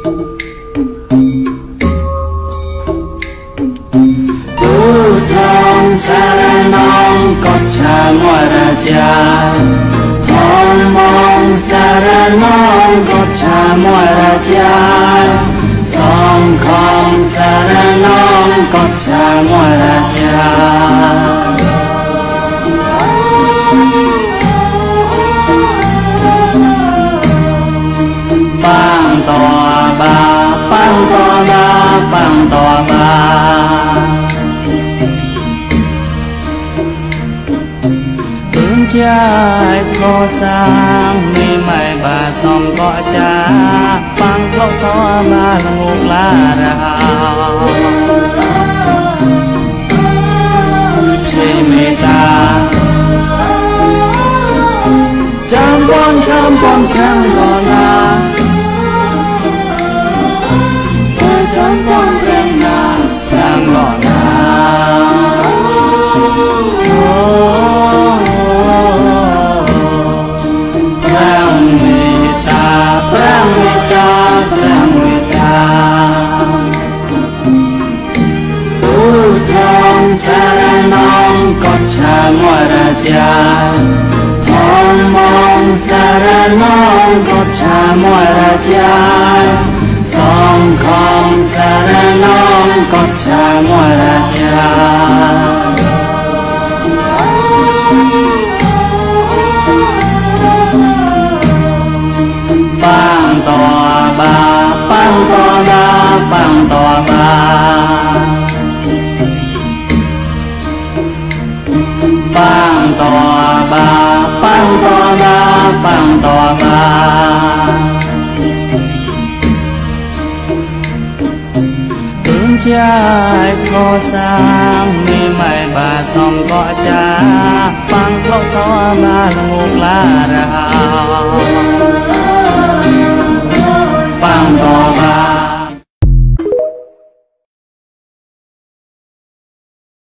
Saranong Kocha Moraja Thong Mong Saranong Kocha Moraja Song Kong Saranong Kocha Moraja Phang Tòa Ba Phang Tòa Ba Phang Tòa Ba Trái khó sang mi mày bà xong có cha bằng khóc to ba là ngục lá rào si mê ta trăm con khăn còn là với trăm con khăn là chẳng còn là Saranong Kocha Moraja Thong Mong Saranong Kocha Moraja Song Kong Saranong Kocha Moraja Phang Tòa Ba Phang Tòa Ba Phang Tòa Ba Phang Tòa Ba Phang Tòa Ba Phang Tòa Ba Hướng trái khó sang mi mày bà xong có cha Phang khóc to ba là ngục lá rào Phang Tòa Ba